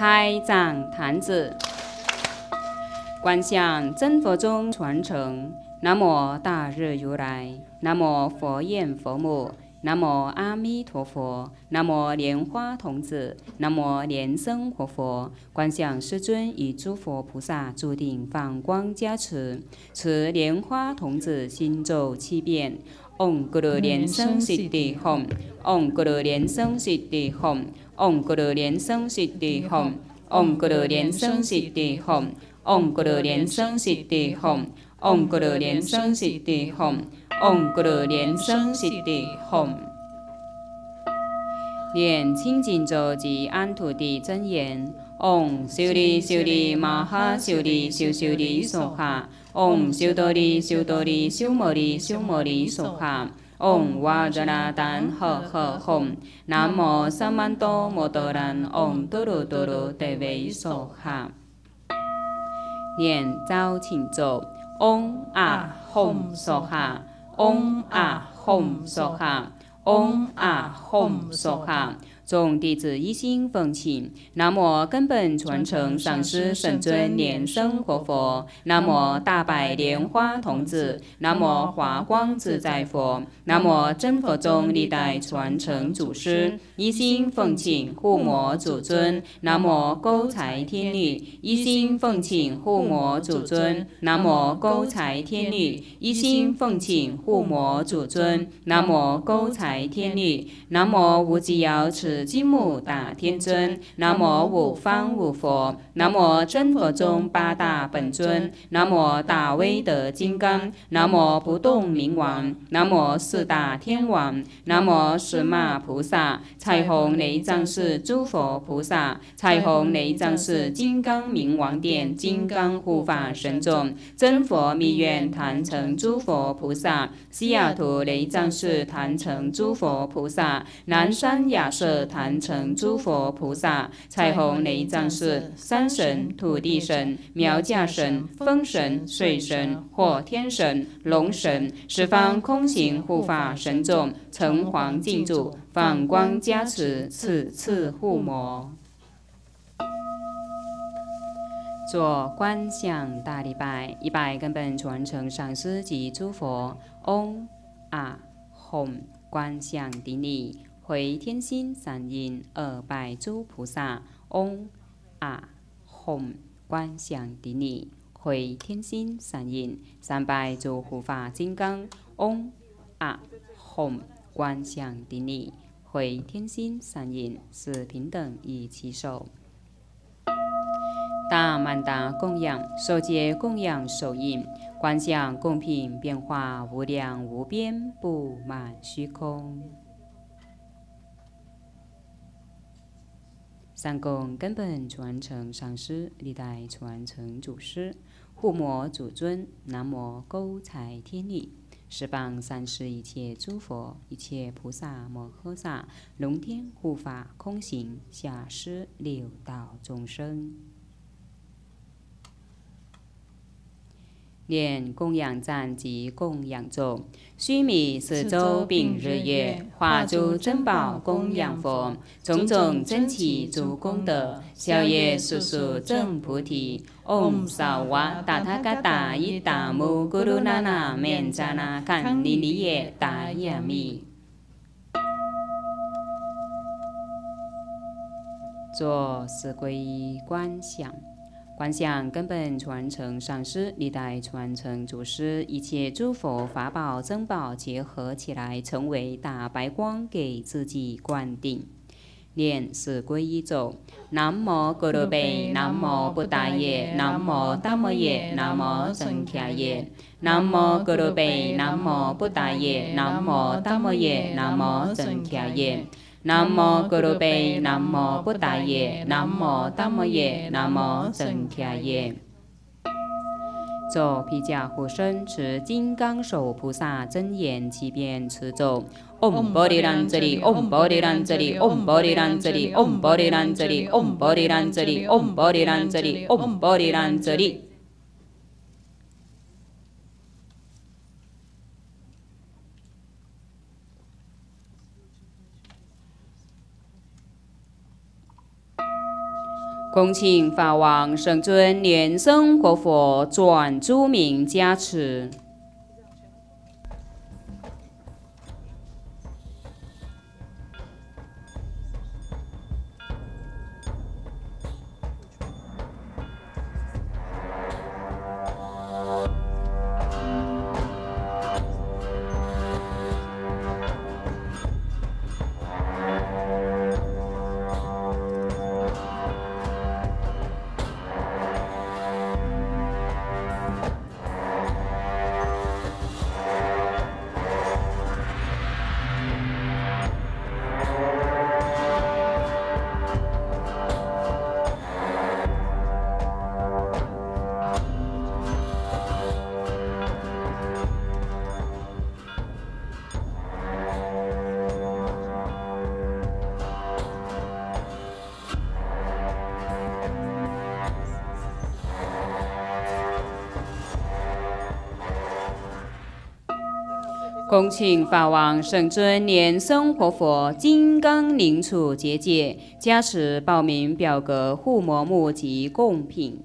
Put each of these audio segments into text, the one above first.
拍掌弹指，观想真佛宗传承。南无大日如来，南无佛焰佛母，南无阿弥陀佛，南无莲花童子，南无莲生活佛。观想师尊与诸佛菩萨注定放光加持，持莲花童子心咒7遍。唵咕噜莲生悉地吽，唵咕噜莲生悉地吽，唵咕噜莲生悉地吽，唵咕噜莲生悉地吽，唵咕噜莲生悉地吽，唵咕噜莲生悉地吽，唵咕噜莲生悉地吽。念清净咒及安土地真言。唵修利修利玛哈修利修修利娑哈。唵修多利修多利修摩利修摩利娑哈。唵哇扎那丹呵呵吽。南无萨曼多摩多兰。唵多罗多罗得维娑哈。念招请咒。唵啊吽娑哈。唵啊吽娑哈。唵啊吽娑哈。众弟子一心奉请。南无根本传承上师圣尊莲生活佛。南无大白莲花童子。南无华光自在佛。南无真佛宗历代传承祖师。一心奉请护摩祖尊。南无勾财天律。一心奉请护摩祖尊。南无勾财天律。一心奉请护摩祖尊。南无勾财天律。南无无极瑶池金木大天尊。南无五方五佛。南无真佛宗8大本尊。南无大威德金刚。南无不动明王。南无4大天王。南无十马菩萨。彩虹雷藏寺诸佛菩萨。彩虹雷藏寺金刚明王殿金刚护法神众。真佛密愿坛城诸佛菩萨。西雅图雷藏寺坛城诸佛菩萨。南山亚舍坛城诸佛菩萨。彩虹雷藏寺山神、土地神、苗架神、风神、水神、火天神、龙神，十方空行护法神众，城隍敬主，放光加持，次次护摩。做观想大礼拜，100根本传承上师及诸佛。唵啊吽，观想顶礼，回天心3印，2拜诸菩萨。唵啊吽，观想顶礼，回天心3印，3拜诸护法金刚。唵啊吽，观想顶礼，回天心3印，4平等以其手。大曼达供养，受戒供养手印，观想供品变化无量无边，布满虚空。三供根本传承上师，历代传承祖师，护摩祖尊。南无勾财天律。十方三世一切诸佛，一切菩萨摩诃萨，龙天护法空行，下施六道众生。念供养赞及供养咒。须弥四周并日月，化诸珍宝供养佛。种种珍奇诸功德，消业速速证菩提。唵萨瓦达他嘎达伊达姆咕噜那那面扎那堪尼尼耶达耶密。做四皈依观想。观想根本传承上师，历代传承祖师，一切诸佛法宝珍宝结合起来，成为大白光，给自己灌顶。念四皈依咒：南无咕噜贝，南无布达耶，南无达摩耶，南无僧伽耶。南无咕噜贝，南无布达耶，南无达摩耶，南无僧伽耶。南无咕噜贝，南无布达耶，南无达摩耶，南无僧伽耶。咒披甲护身，持金刚手菩萨真言7遍持咒。唵波利兰这里，唵波利兰这里，唵波利兰这里，唵波利兰这里，唵波利兰这里，唵波利兰这里，唵波利兰这里。 恭请法王圣尊莲生活佛转诸名加持。恭请法王圣尊莲生活佛金刚灵处结界加持报名表格护摩木及贡品。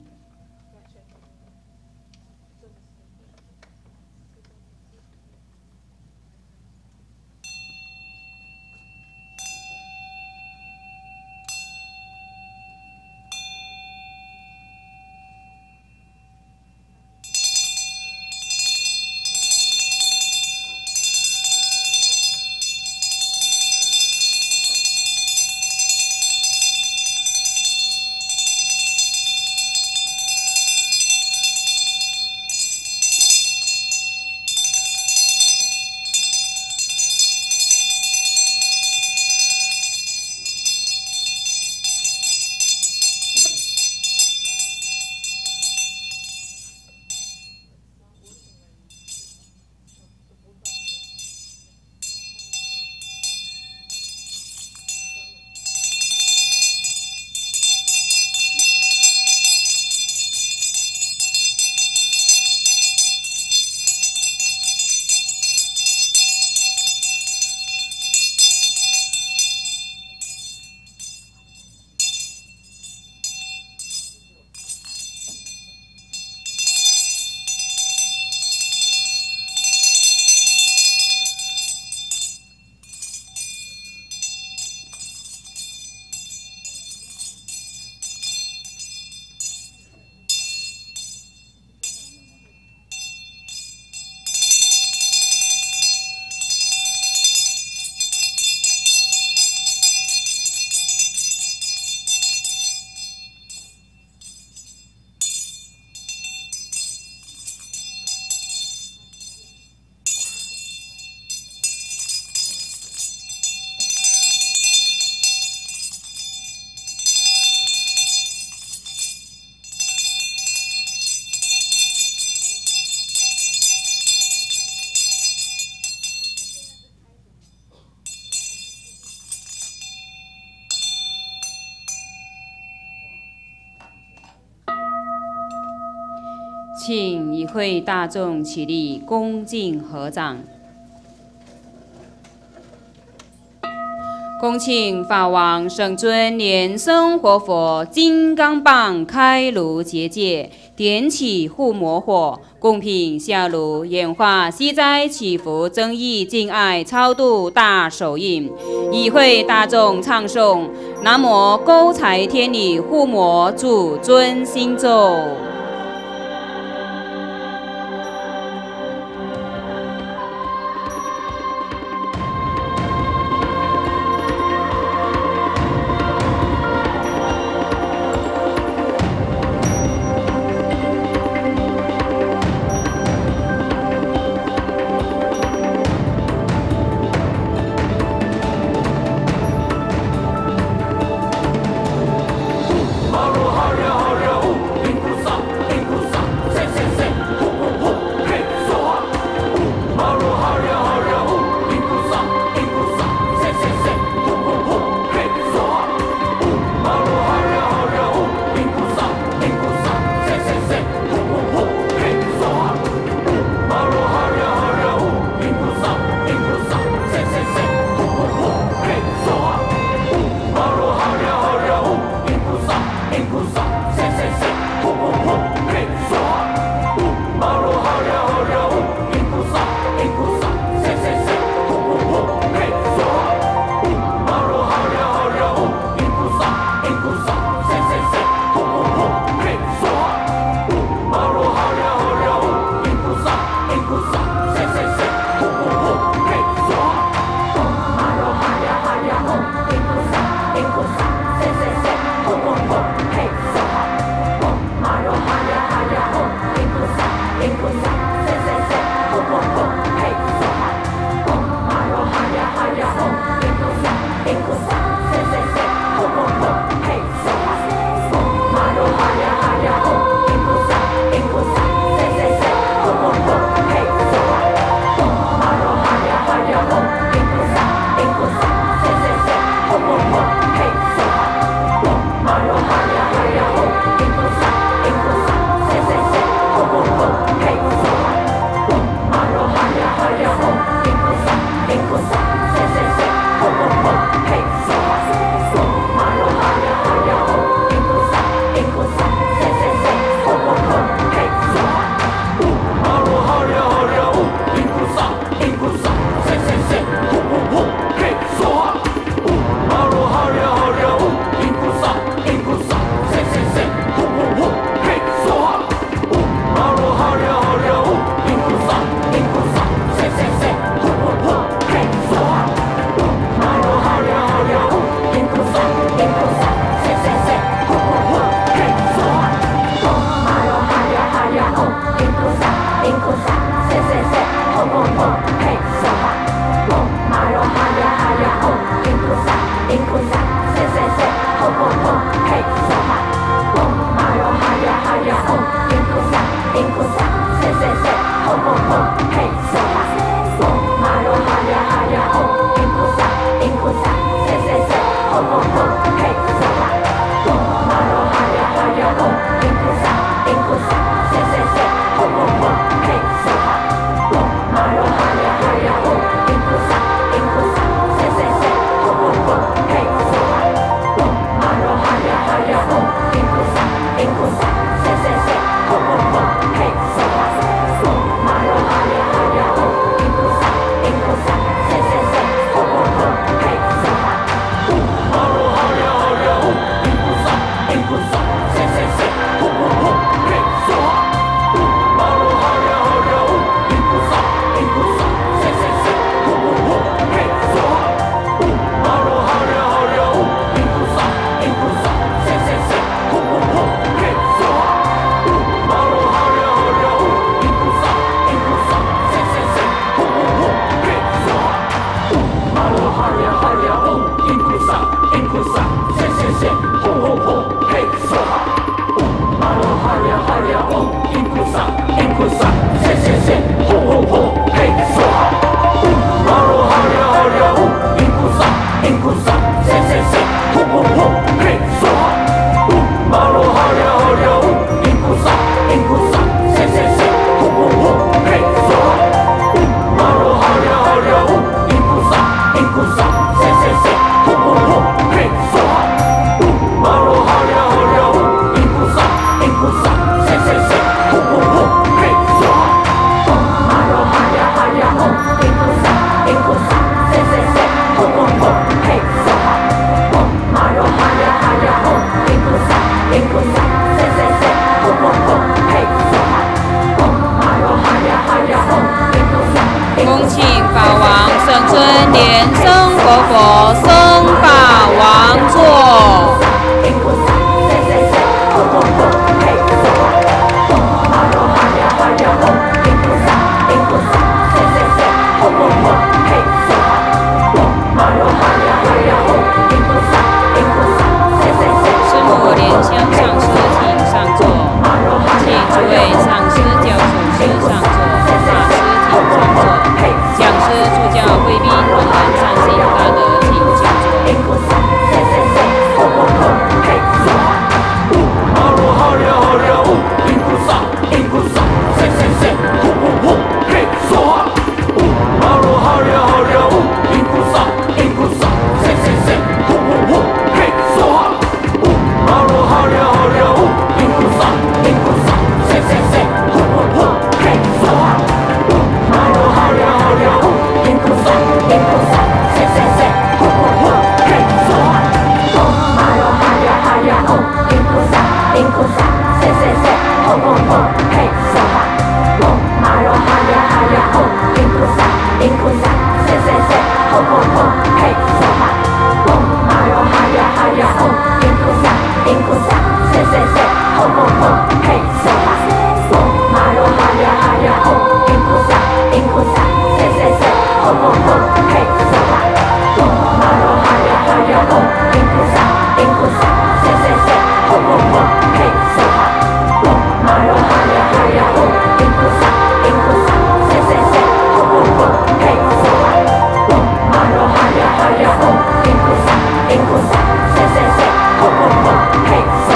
请与会大众起立，恭敬合掌。恭请法王圣尊莲生活佛金刚棒开炉结界，点起护摩火，供品下炉，演化息灾祈福增益敬爱超度大手印。与会大众唱诵南无勾财天理护摩主尊心咒。 贵宾同仁上心大德，请就坐。 Hey!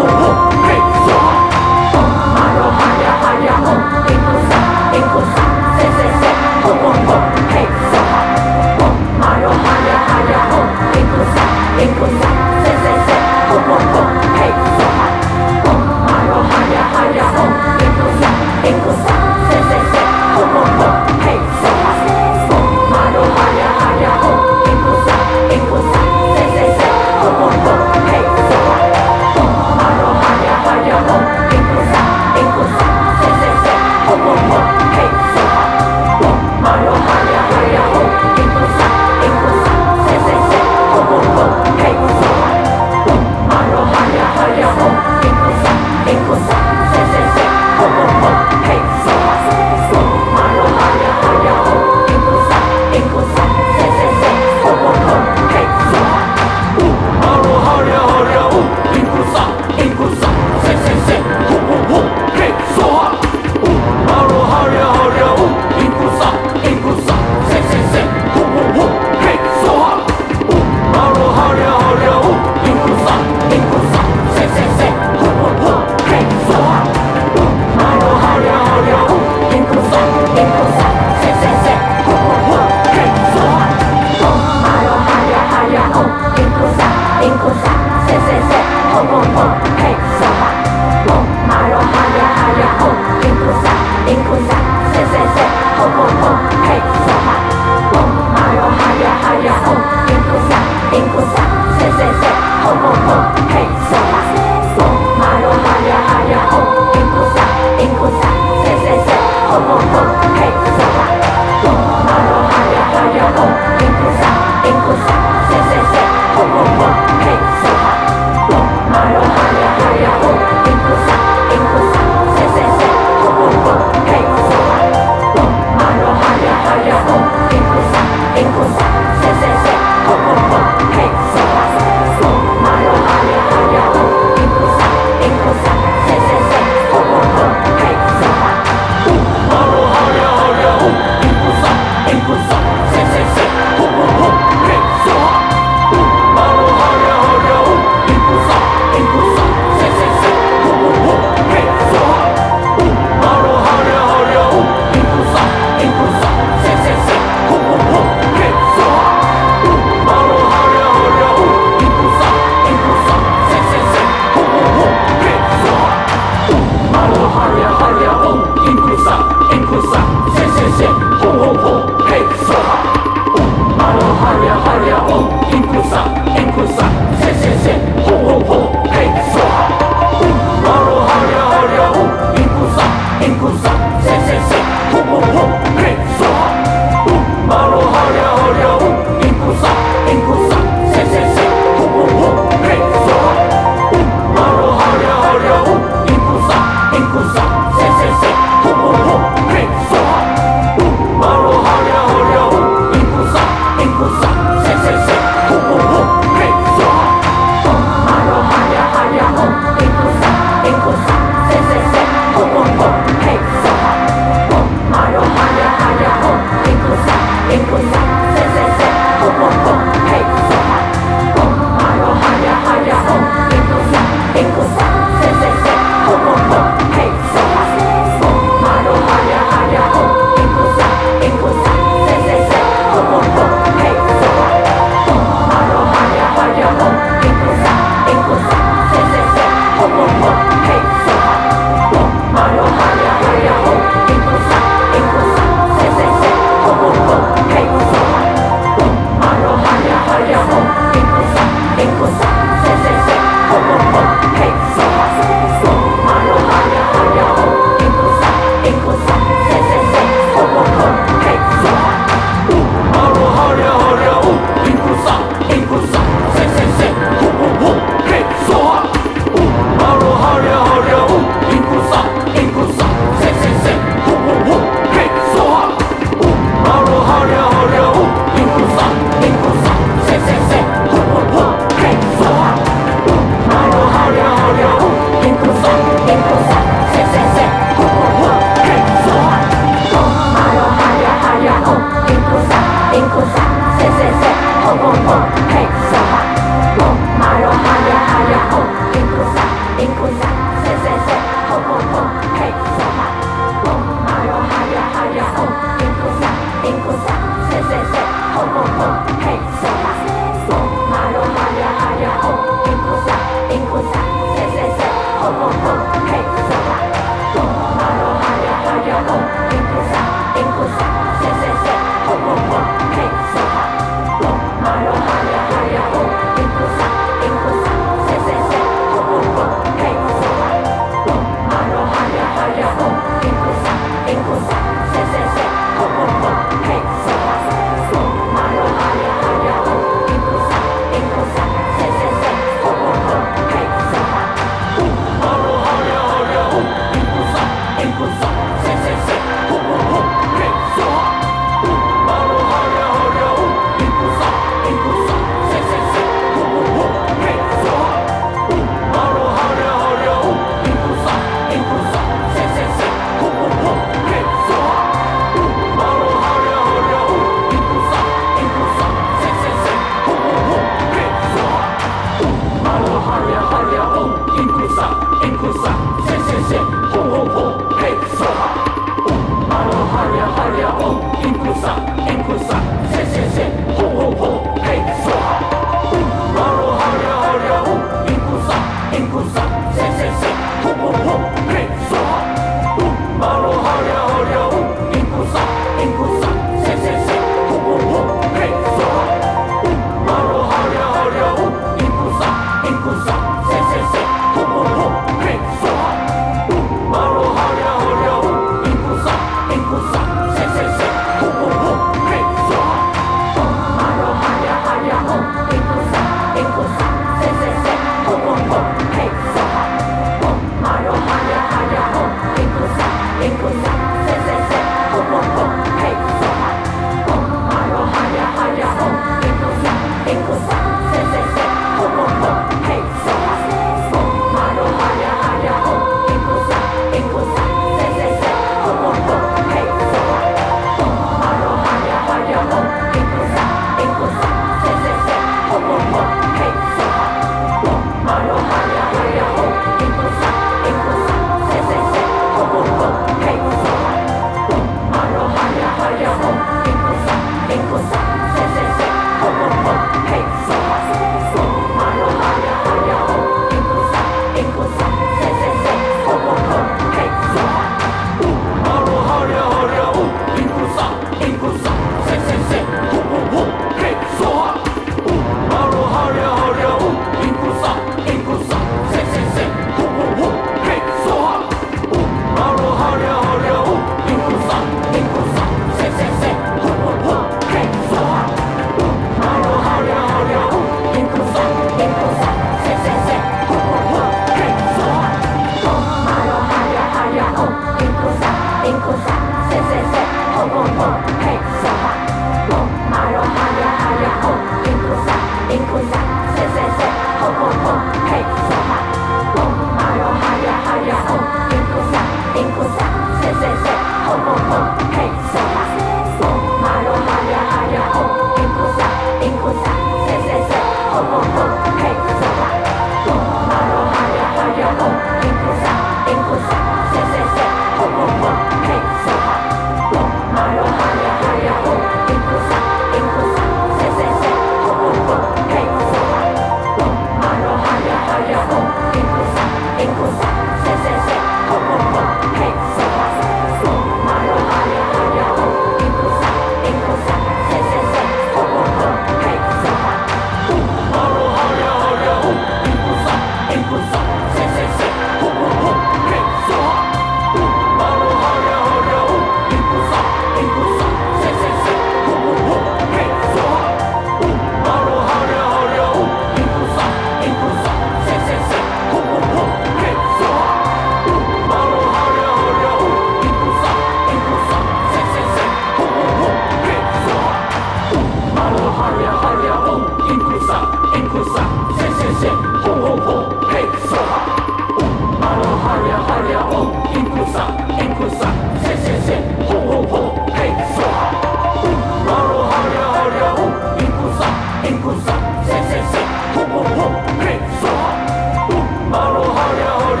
马罗哈呀哈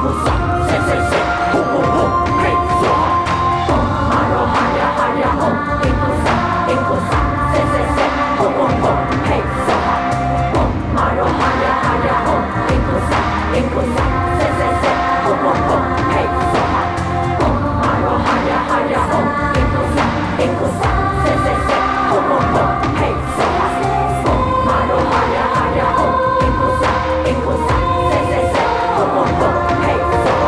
嘿，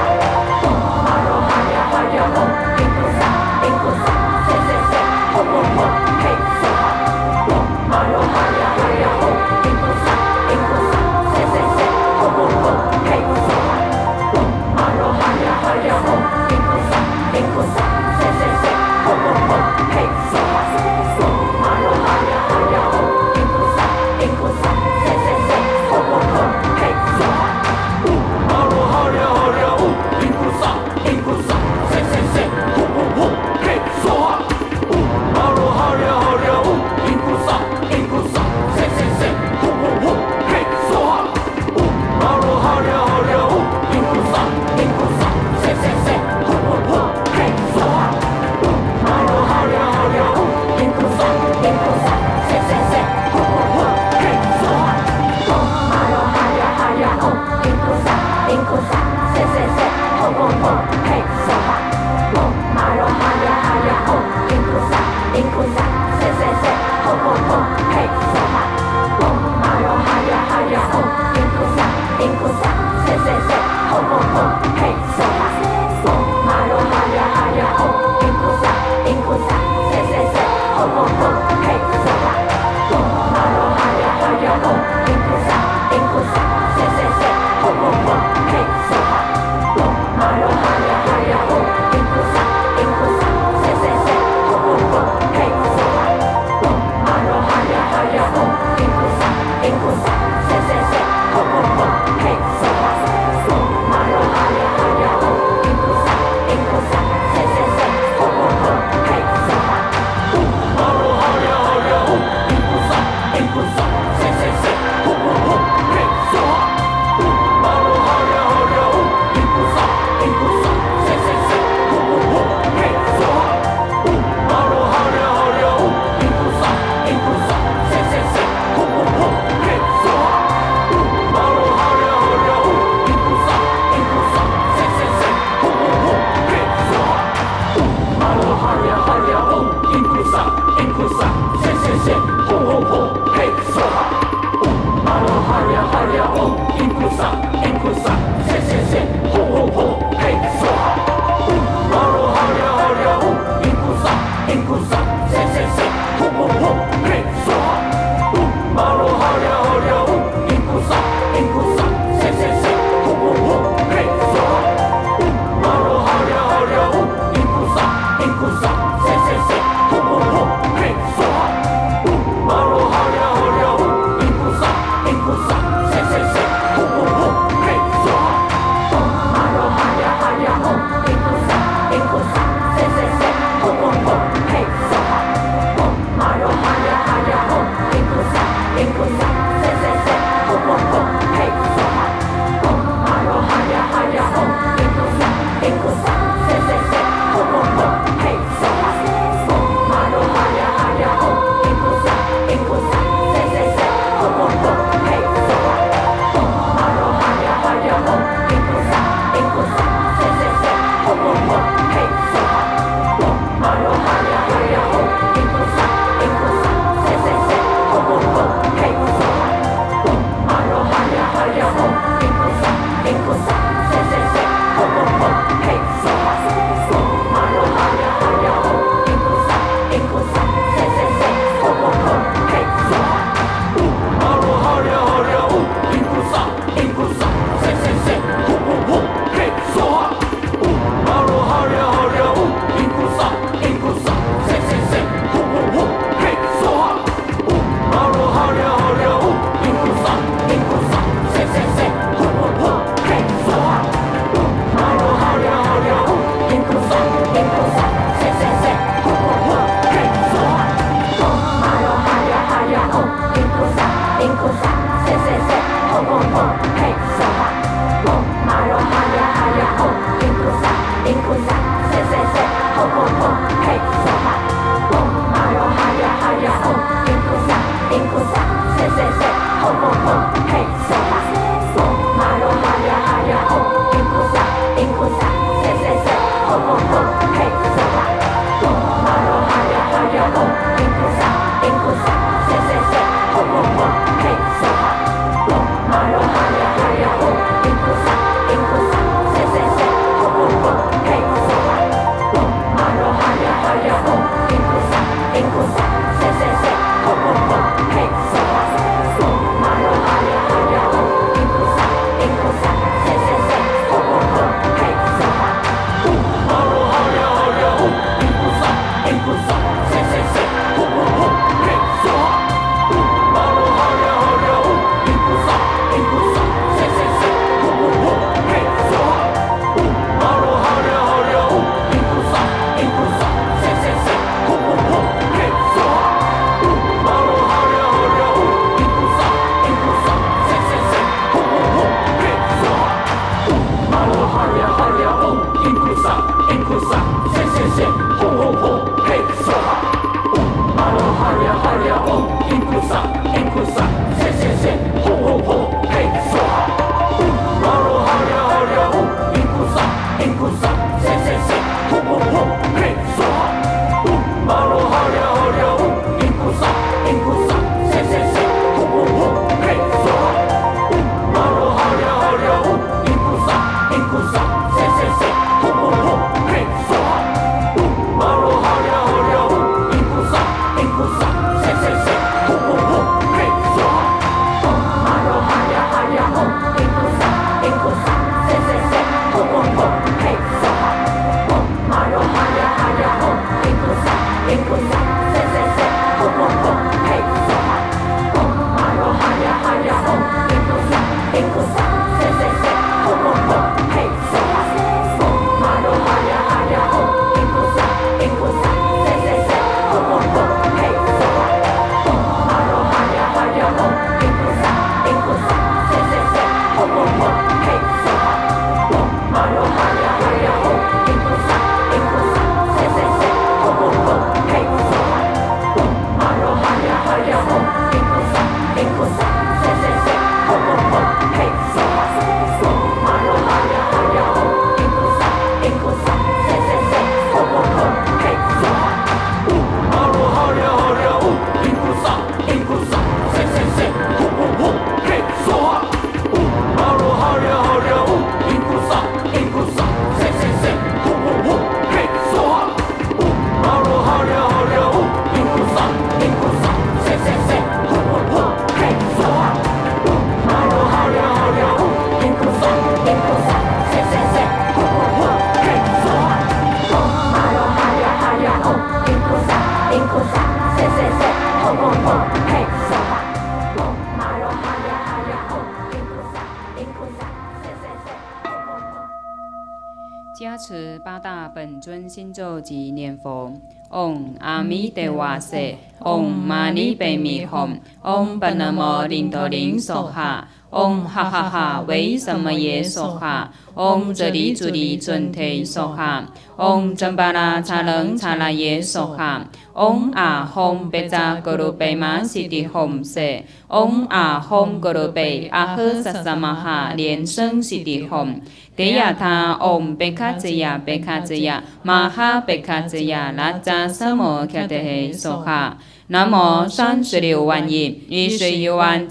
加持八大本尊心咒及念佛。唵阿弥陀瓦瑟，唵嘛呢呗咪吽，唵巴那摩林陀林娑哈，唵哈哈哈为什么耶娑哈，唵这里主里准提娑哈，唵真巴拉查楞查拉耶娑哈，唵啊吽贝扎格鲁贝玛悉地吽瑟，唵啊吽格鲁贝阿呵萨萨玛哈莲生悉地吽。给亚他唵贝卡兹亚贝卡兹亚玛哈贝卡兹亚拉扎萨摩卡德嘿娑哈。南无36万亿11万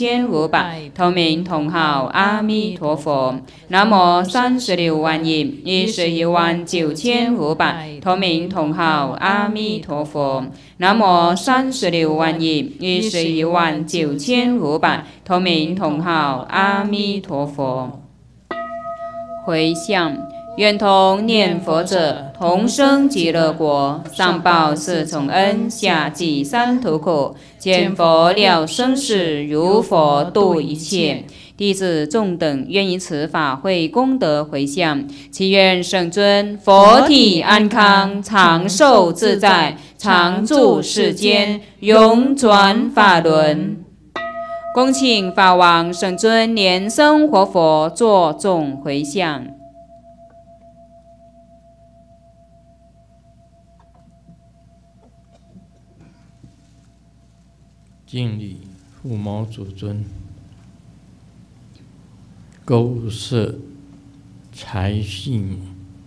9500同名同号阿弥陀佛。南无36万亿11万9500同名同号阿弥陀佛。南无36万亿11万9500同名同号阿弥陀佛。回向，愿同念佛者同生极乐国，上报四重恩，下济三途苦，见佛了生死，如佛度一切。弟子众等愿以此法会功德回向，祈愿圣尊佛体安康，长寿自在，常住世间，永转法轮。恭请法王圣尊莲生活佛作众回向。 敬礼父母祖尊，勾摄财系母。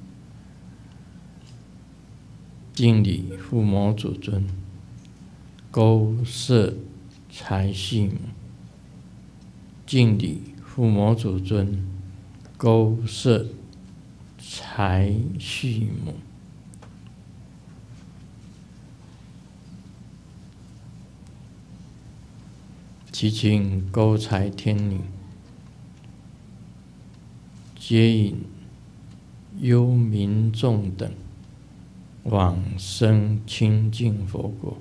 敬礼父母祖尊，勾摄财系母。敬礼父母祖尊，勾摄财系母。祈请勾财天女接引幽冥众等往生清净佛国。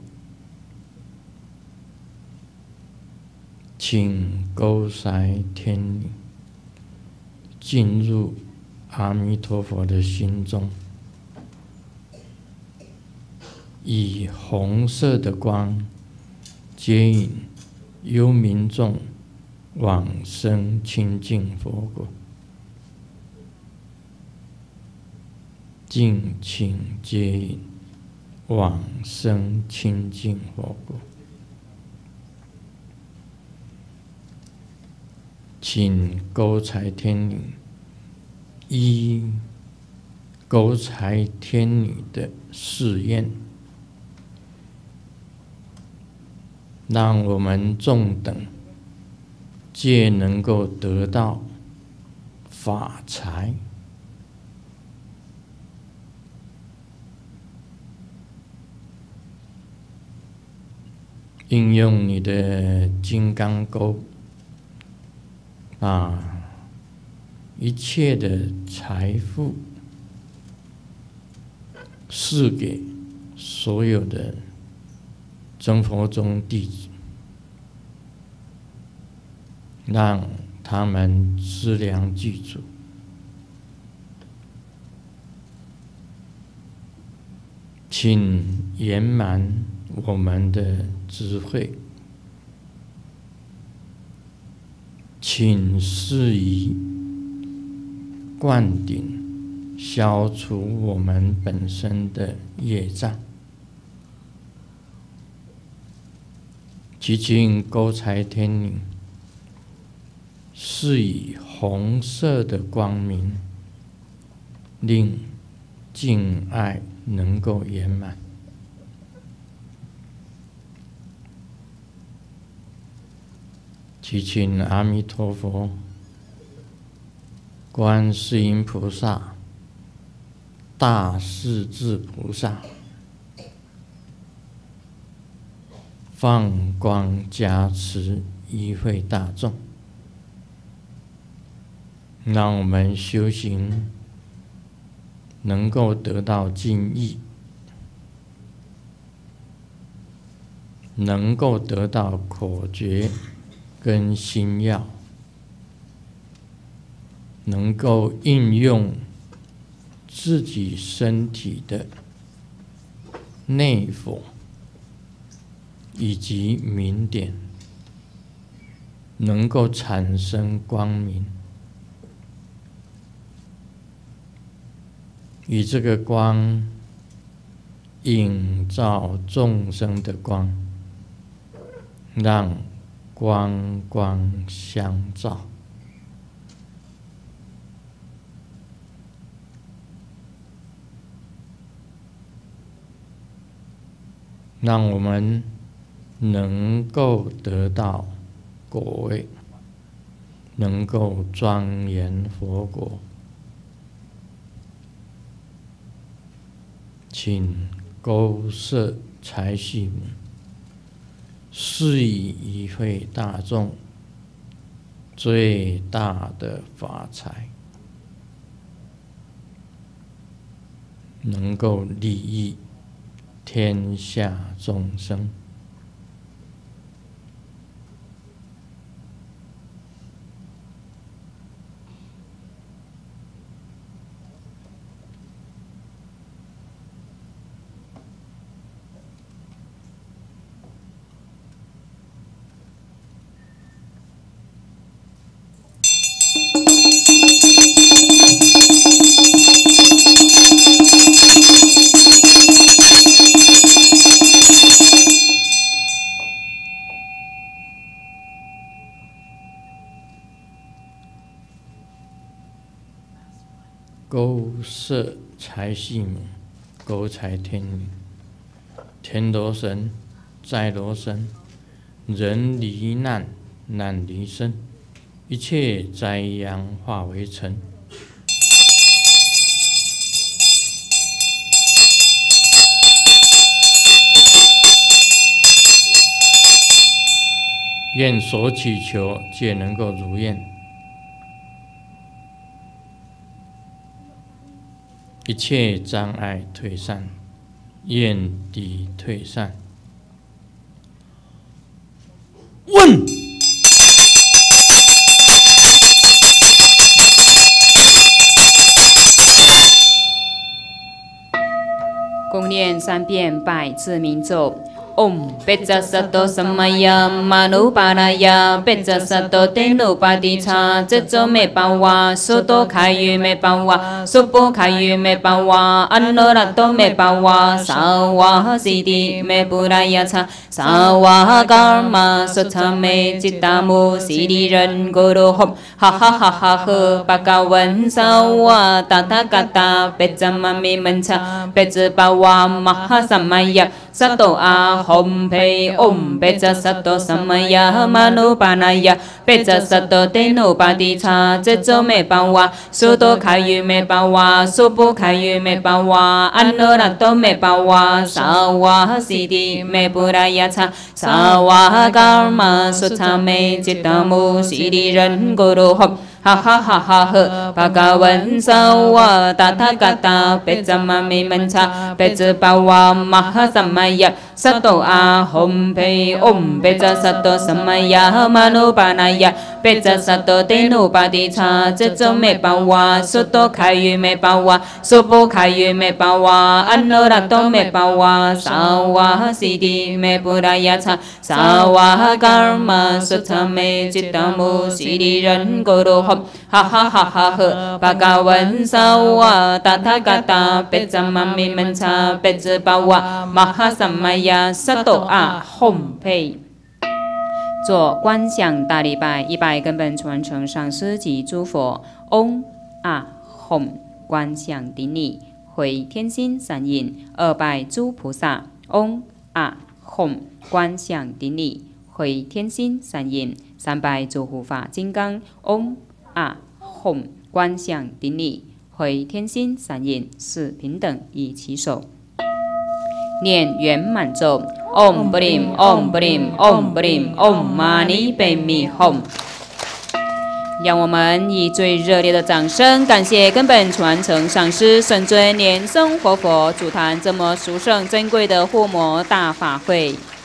请勾财天女进入阿弥陀佛的心中，以红色的光接引幽冥众往生清净佛国。敬请接引往生清净佛国。请勾财天女依勾财天女的誓愿，让我们众等皆能够得到法财应用你的金刚钩，把一切的财富赐给所有的真佛宗弟子，让他们资粮具足。请圆满我们的智慧，请施以灌顶，消除我们本身的业障。祈请勾财天女施以红色的光明，令敬爱能够圆满。祈请阿弥陀佛、观世音菩萨、大势至菩萨放光加持一会大众，让我们修行能够得到敬意，能够得到口诀跟心要，能够应用自己身体的内佛以及明点，能够产生光明，以这个光映照众生的光，让光光相照。让我们能够得到果位，能够庄严佛果。请勾摄财系母施以一会大众最大的法财，能够利益天下众生。勾摄财系母，勾财天女，天罗神，在罗神，人离难，难离身，一切灾殃化为尘。愿所祈求皆能够如愿，一切障碍退散，愿敌退散。问。 共念3遍百字明咒。Om Pecca Sato Samaya Manuparaya Pecca Sato Tenupadicha Cetso Me Pawa Soto Kayu Me Pawa Sopo Kayu Me Pawa Anorato Me Pawa Sawa Siddhi Me Purayacha Sawa Karma Sotha Me Chittamu Siddhi Ren Guru Hop Ha Ha Ha Ha He Bhagavan Sawa Tathagata Pecca Mami Mancha Pecca Pawa Mahasamaya 萨埵阿吽培唵贝扎萨埵萨玛呀玛努巴那呀贝扎萨埵德努巴迪查这周没办瓦苏多开语没办瓦苏不开语没办瓦安诺拉都没办瓦萨瓦西迪没布拉呀查萨瓦嘎尔玛苏查没吉达姆西迪人咕噜吽。哈哈哈哈呵，巴嘎文萨瓦达他嘎达，贝扎玛咪门查，贝兹巴瓦玛哈萨玛呀，萨埵阿吽培唵贝扎萨埵萨玛呀玛努巴那呀，贝扎萨埵德努巴迪查，这周没办瓦，苏多开语没办瓦，苏不开语没办瓦，安诺拉都没办瓦，萨瓦西迪没布拉呀查，萨瓦嘎尔玛苏查没吉达姆西迪人咕噜吽。哈哈哈哈呵，巴嘎文萨瓦达他嘎达，贝扎玛咪门查，贝兹巴瓦玛哈萨玛呀，萨埵阿吽培。做观想大礼拜，一拜根本传承上师及诸佛。嗡啊吽，观想顶礼，回天心三印。二拜诸菩萨。嗡啊吽，观想顶礼，回天心三印。三拜诸护法金刚。嗡啊吽，观想顶礼，回天心三印。四平等以其手，念圆满咒。唵不灵，唵不灵，唵不灵，唵嘛呢呗咪吽。让我们以最热烈的掌声，感谢根本传承上师圣尊莲生活佛主坛这么殊胜珍贵的护摩大法会。